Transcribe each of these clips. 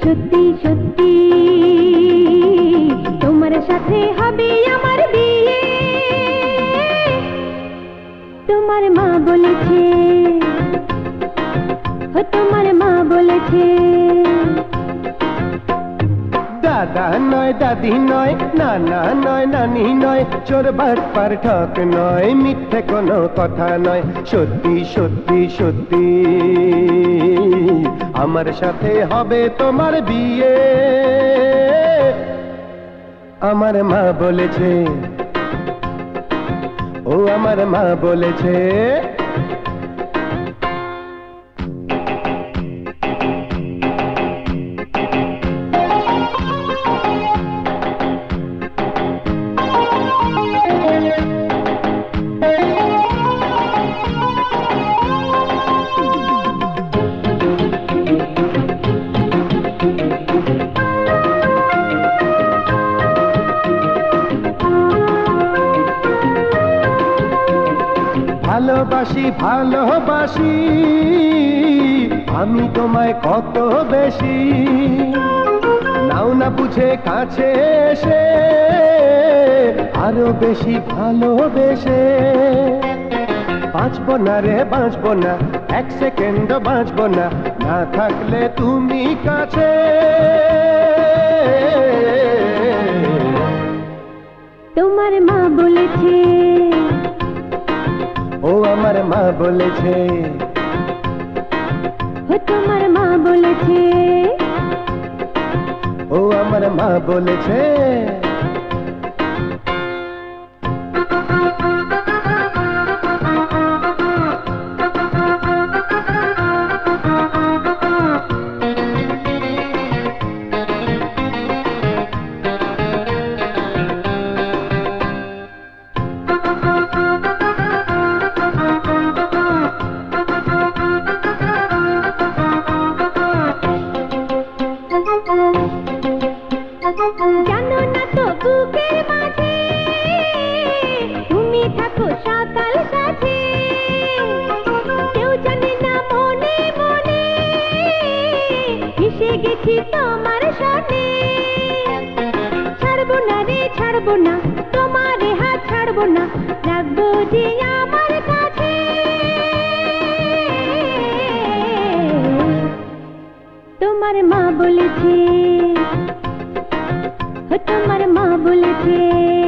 সত্যি সত্যি তোমার সাথে হবে আমার বিয়ে। তোমার মা বলেছে, তোমার মা বলেছে। দাদা নয়, দাদি নয়, নানা নয়, নানি নয়, চোর বাটপার ঠক নয়, মিথ্যে কোনো কথা নয়, সত্যি সত্যি সত্যি আমার সাথে হবে তোমার বিয়ে। আমার মা বলেছে, ও আমার মা বলেছে। ভালোবাসি ভালোবাসি আমি তোমায় কত বেশি, নাও না বুঝে কাছে এসে আরো বেশি ভালোবেসে। বাঁচবো না রে বাঁচবো না, এক সেকেন্ড বাঁচবো না, না থাকলে তুমি কাছে। তোমার মা বলেছে, ও আমার মা বলেছে। তোমার মা বলেছে, ও আমার মা বলেছে। জানো না তো বুকের মাঝে তুমি থাকো সকাল সাথে, কেউ জানে না মনে মনে এসে গেছি তোমার সাথে। ছাড়বো না রে ছাড়বো না, তোমার হাত ছাড়বো না, রাখবো যে আমার কাছে। তোমার মা বলেছে, তোমার মা বলেছে।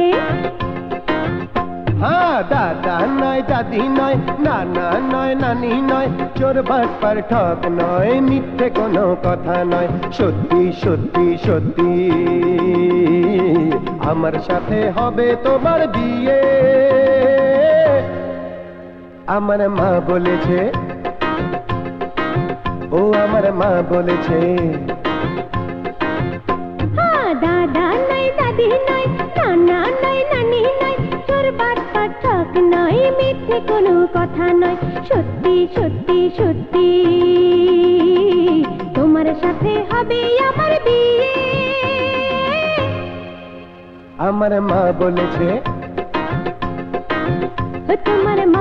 হ্যাঁ, দাদা নয়, দাদি নয়, নানা নয়, নানি নয়, চোর বাটপার ঠক নয়, মিথ্যে কোনো কথা নয়, সত্যি সত্যি সত্যি আমার সাথে হবে তোমার বিয়ে। আমার মা বলেছে, ও আমার মা বলেছে। দাদা নয়, দাদি নয়, নানা নয়, নানি নয়, চোর বাটপার ঠক নয়, মিথ্যে কোনো কথা নয়, সত্যি সত্যি সত্যি তোমার সাথে হবে আমার বিয়ে। আমার মা বলেছে, তোমার